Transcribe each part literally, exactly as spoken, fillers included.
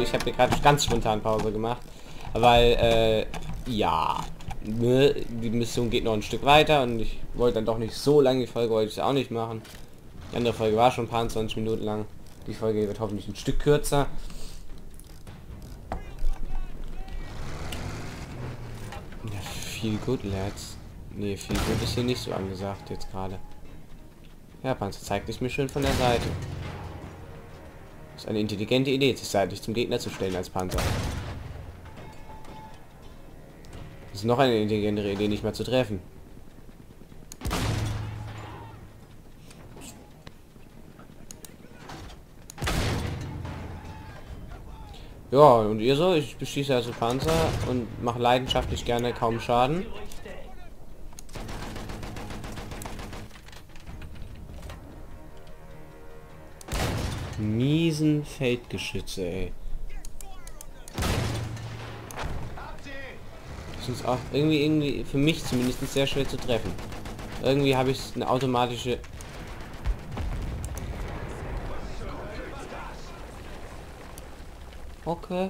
Ich habe hier gerade ganz spontan Pause gemacht, weil, äh, ja, ne, die Mission geht noch ein Stück weiter und ich wollte dann doch nicht so lange, die Folge wollte ich auch nicht machen. Die andere Folge war schon ein paar zwanzig Minuten lang. Die Folge wird hoffentlich ein Stück kürzer. Ja, viel gut, Lads. Nee, viel gut ist hier nicht so angesagt jetzt gerade. Ja, Panzer zeigt es mir schön von der Seite. Das ist eine intelligente Idee, sich seitlich zum Gegner zu stellen als Panzer. Das ist noch eine intelligentere Idee, nicht mal zu treffen. Ja, und ihr so? Ich beschieße also Panzer und mache leidenschaftlich gerne kaum Schaden. Miesen Feldgeschütze, ey. Das ist auch irgendwie, irgendwie, für mich zumindest sehr schwer zu treffen. Irgendwie habe ich eine automatische... Okay.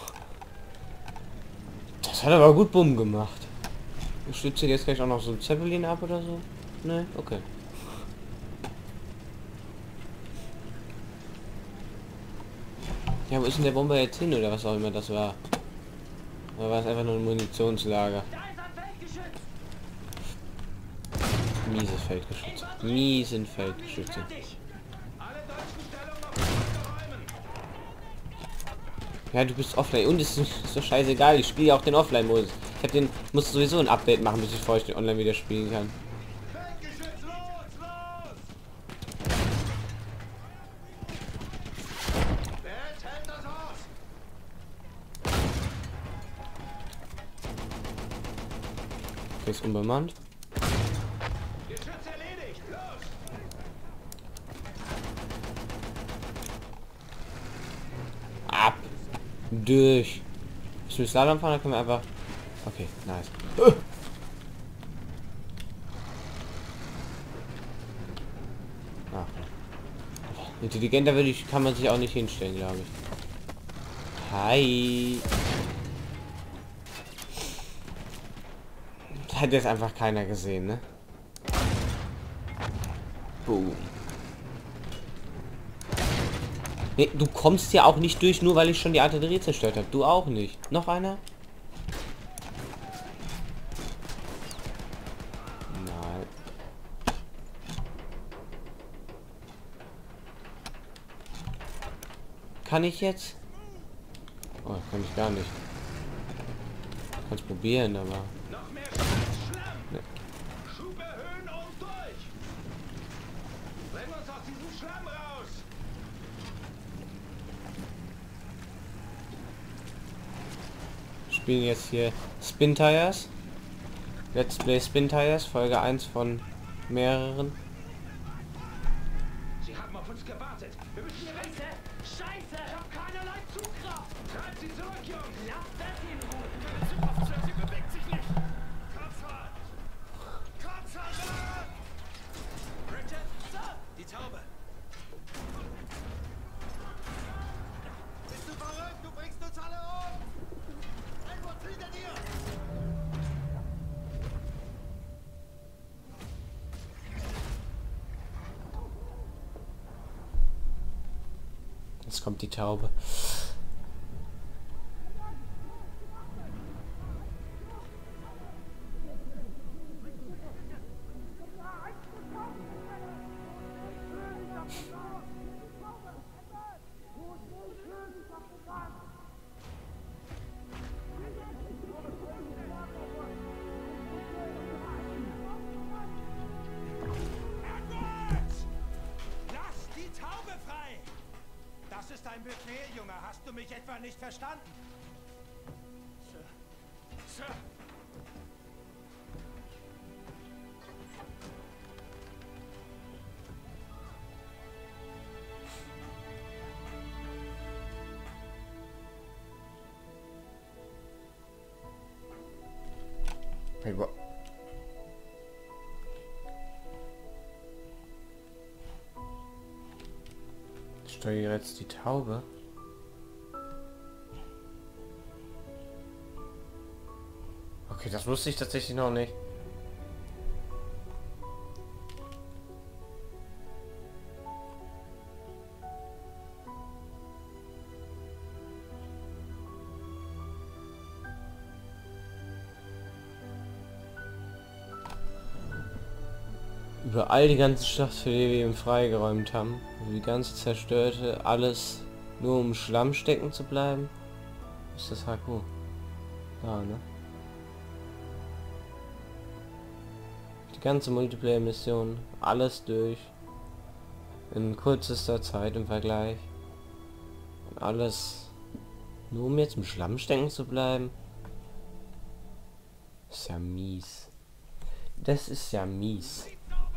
Das hat aber gut Bumm gemacht. Ich stütze jetzt gleich auch noch so ein Zeppelin ab oder so. Ne, okay. Ja, wo ist denn der Bomber jetzt hin oder was auch immer das war? Oder war es einfach nur ein Munitionslager? Mieses Feldgeschütze. Miesen Feldgeschütze. Ja, du bist offline und es ist so scheißegal. Ich spiele auch den Offline-Modus. Ich habe den, muss sowieso ein Update machen, bis ich vorher den online wieder spielen kann. Okay, ist unbemannt. Ab. Durch. Ich will Slalom fahren, dann können wir einfach... Okay, nice. Ach. Intelligenter würde ich, kann man sich auch nicht hinstellen, glaube ich. Hi. Hat jetzt einfach keiner gesehen, ne? Boom. Nee, du kommst ja auch nicht durch, nur weil ich schon die Artillerie zerstört habe. Du auch nicht. Noch einer? Nein. Kann ich jetzt? Oh, kann ich gar nicht. Kannst probieren, aber... Nee. Spielen jetzt hier Spin Tires. Let's Play Spin Tires, Folge eins von mehreren. Sie haben auf uns gewartet. Wir müssen hier weg. Scheiße! Ich hab keinerlei Zugkraft! Treibt sie zurück, Jungs! Lasst das in Ruhe! Sie bewegt sich nicht! Kopfhalt! Kopfhalt! Bridget, Sir! Die Taube! Bist du verrückt? Du bringst uns alle um! Edward, hinter dir! Jetzt kommt die Taube. Das ist ein Befehl, Junge. Hast du mich etwa nicht verstanden? Sir. Sir. Hey, wa- Ich steuere jetzt die Taube. Okay, das wusste ich tatsächlich noch nicht. Überall die ganze Stadt, für die wir eben freigeräumt haben. Die ganze zerstörte, alles nur um Schlamm stecken zu bleiben. Ist das H Q? Ja, ne? Die ganze Multiplayer-Mission, alles durch. In kürzester Zeit im Vergleich. Und alles nur um jetzt im Schlamm stecken zu bleiben. Ist ja mies. Das ist ja mies.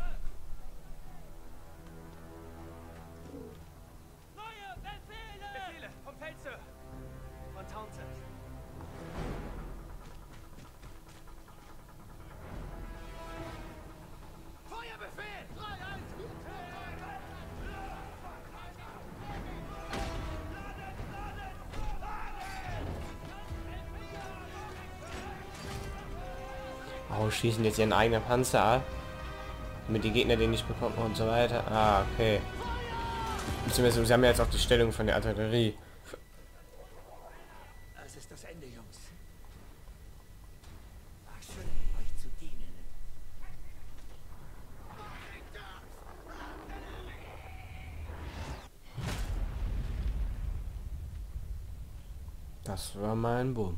Neue Befehle! Befehle vom Feldzug. Von Townsend. Feuerbefehl! drei eins vier. Oh, schießen jetzt ihren eigenen Panzer ab. Damit die Gegner den nicht bekommen und so weiter. Ah, okay. Beziehungsweise sie haben ja jetzt auch die Stellung von der Artillerie. Das ist das Ende, Jungs. War schön, euch zu dienen. Das war mein Bumm.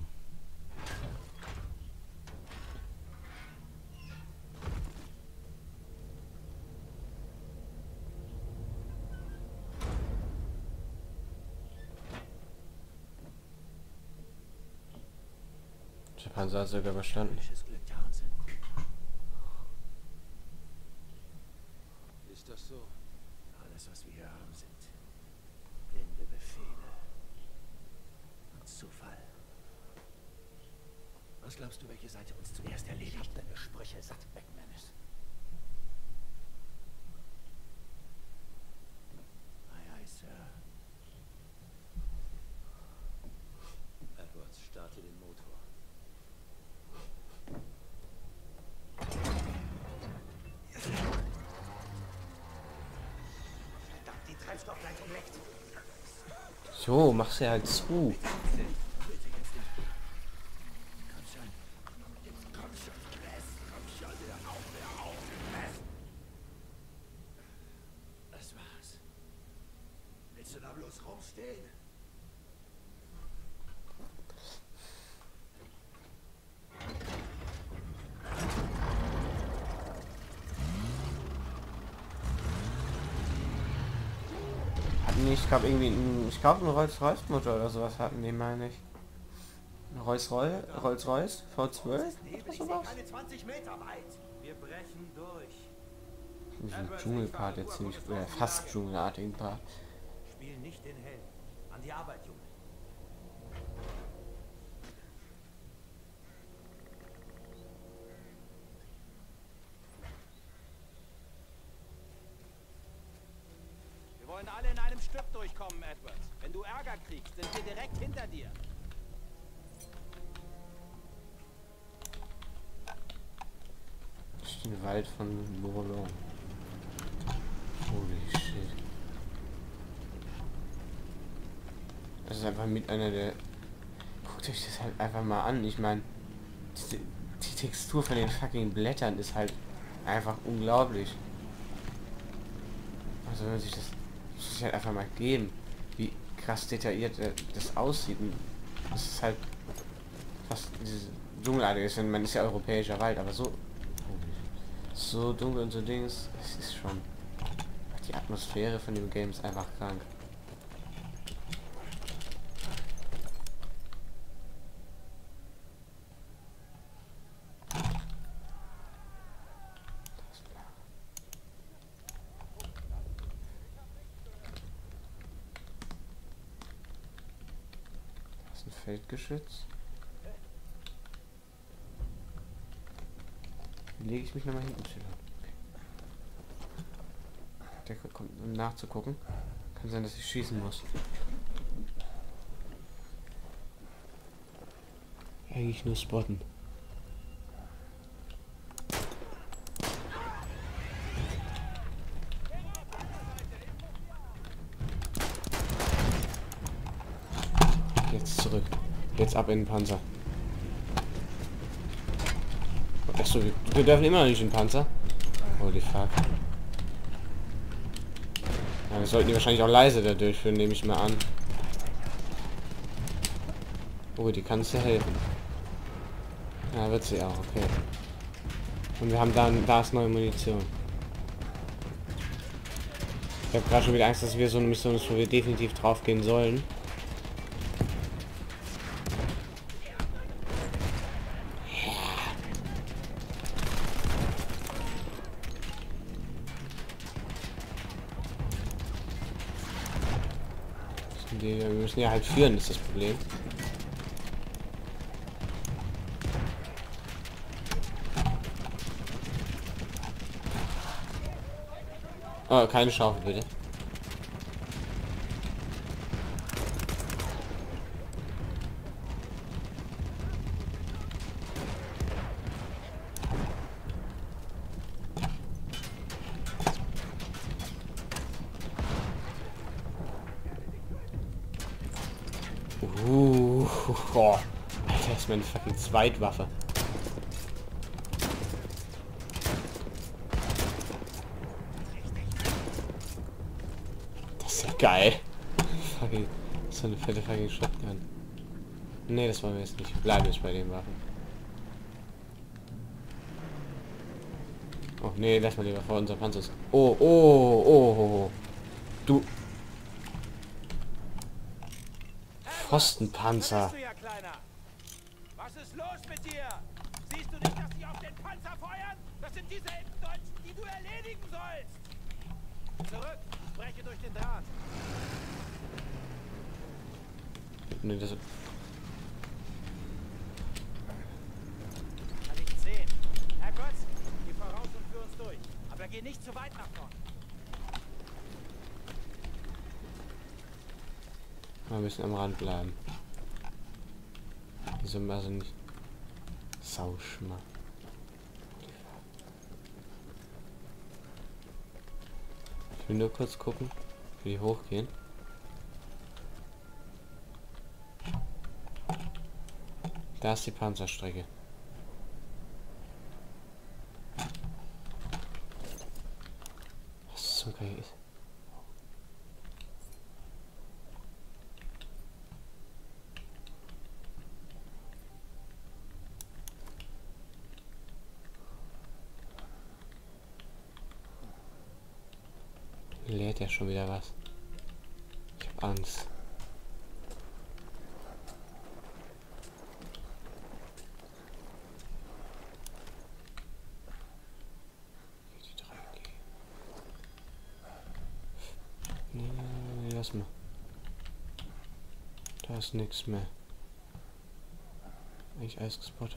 Der Panzer hat sogar überstanden. Frisches Glück, Townsend. Ist das so? Alles, was wir hier haben, sind blinde Befehle. Und Zufall. Was glaubst du, welche Seite uns zuerst erledigt? Ich hab deine Sprüche satt, McManus. Aye, aye, Sir. Edwards, starte den Motor. Verdammt, die Treibstoffleitung leckt. So, mach sie halt zu. Bitte jetzt nicht. Komm schon. Jetzt komm schon. Rest, komm schon. Hör auf, hör auf. Rest. Das war's. Willst du da bloß rumstehen? Hatten die, ich glaube irgendwie, ein, ich glaube ein Rolls-Royce-Motor oder sowas hatten die, meine ich. Ein Rolls-Royce, Rolls-Royce, V zwölf oder sowas? Keine zwanzig Meter weit. Wir brechen durch. Diesen Dschungelpart jetzt ziemlich, oder fast dschungelartigen Part. Spiel nicht den Helden. An die Arbeit, Junge. Wir wollen alle in einem Stück durchkommen, Edwards. Wenn du Ärger kriegst, sind wir direkt hinter dir. Den Wald von Morlon. Holy shit. Das ist einfach mit einer der... Guckt euch das halt einfach mal an. Ich meine, die, die Textur von den fucking Blättern ist halt einfach unglaublich. Also wenn man sich das... Das muss ich halt einfach mal geben. Wie krass detailliert das aussieht. Und das ist halt fast diese Dschungelartige ist. Man ist ja europäischer Wald, aber so... So dunkel und so Dings, es ist schon... Die Atmosphäre von dem Game ist einfach krank. Das ist ein Feldgeschütz. Lege ich mich nochmal hinten stellen. Okay. Der kommt, um nachzugucken. Kann sein, dass ich schießen muss. Eigentlich nur spotten. zurück. Jetzt ab in den Panzer. Achso, wir, wir dürfen immer noch nicht in den Panzer. Holy fuck. Ja, wir sollten die wahrscheinlich auch leise da durchführen, nehme ich mal an. Oh, die kannst du helfen. Ja, wird sie auch, okay. Und wir haben dann, da ist neue Munition. Ich habe gerade schon wieder Angst, dass wir so eine Mission ist, wo wir definitiv drauf gehen sollen. Wir müssen ja halt führen, ist das Problem. Oh, keine Schaufel, bitte. Uh, oh. Alter, ist meine fucking Zweitwaffe. Das ist ja geil. Fucking, so eine fette fucking Shotgun. Ne, das wollen wir jetzt nicht. Wir bleiben jetzt bei den Waffen. Oh, nee, lass mal lieber vor unser Panzer. Oh, oh, oh, oh. Du. Pfostenpanzer. Was, ja, Kleiner? Was ist los mit dir? Siehst du nicht, dass sie auf den Panzer feuern? Das sind dieselben Deutschen, die du erledigen sollst. Zurück, breche durch den Draht. Nee, das Kann ich sehen. Herr Gott, geh voraus und führ uns durch. Aber geh nicht zu weit nach vorn. wir müssen am Rand bleiben. Wieso also nicht? Sauschma. Ich will nur kurz gucken, wie die hochgehen. Da ist die Panzerstrecke. Was zum Geil ist? Lädt ja schon wieder was. Ich hab Angst. Die drei G. Nee, nee, nee, lass mal. Da ist nichts mehr. Eigentlich alles gespottet.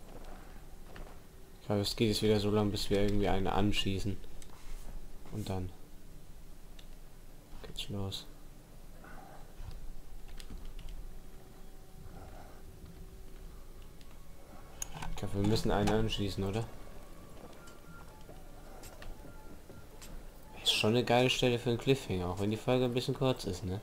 Ich glaube, es geht jetzt wieder so lange, bis wir irgendwie eine anschießen. Und dann geht's los. Ich glaube, wir müssen einen anschießen, oder? Ist schon eine geile Stelle für einen Cliffhanger, auch wenn die Folge ein bisschen kurz ist, ne?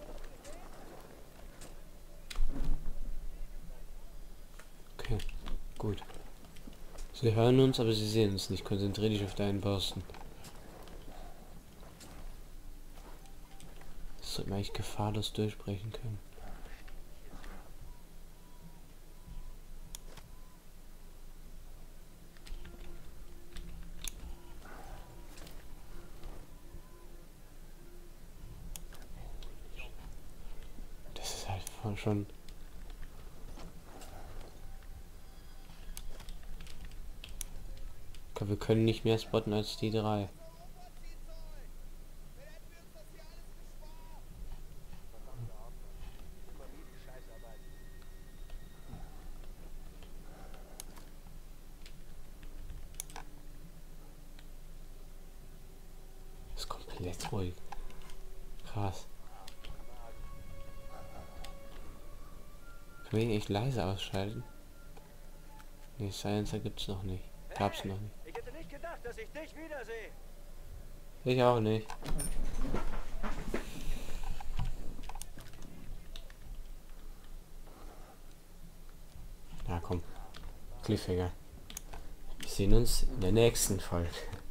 Okay, gut. Sie hören uns, aber sie sehen uns nicht. Konzentriere dich auf deinen Posten. Das sollte man eigentlich gefahrlos durchbrechen können. Das ist halt schon... Ich glaube, wir können nicht mehr spotten als die drei. Das ist komplett ruhig. Krass. Können wir ihn echt leise ausschalten? Ne, Silencer gibt's noch nicht. Gab's noch nicht. Ich hätte nicht gedacht, dass ich dich wiedersehe. Ich auch nicht. komm. Cliffhanger. Wir sehen uns in der nächsten Folge.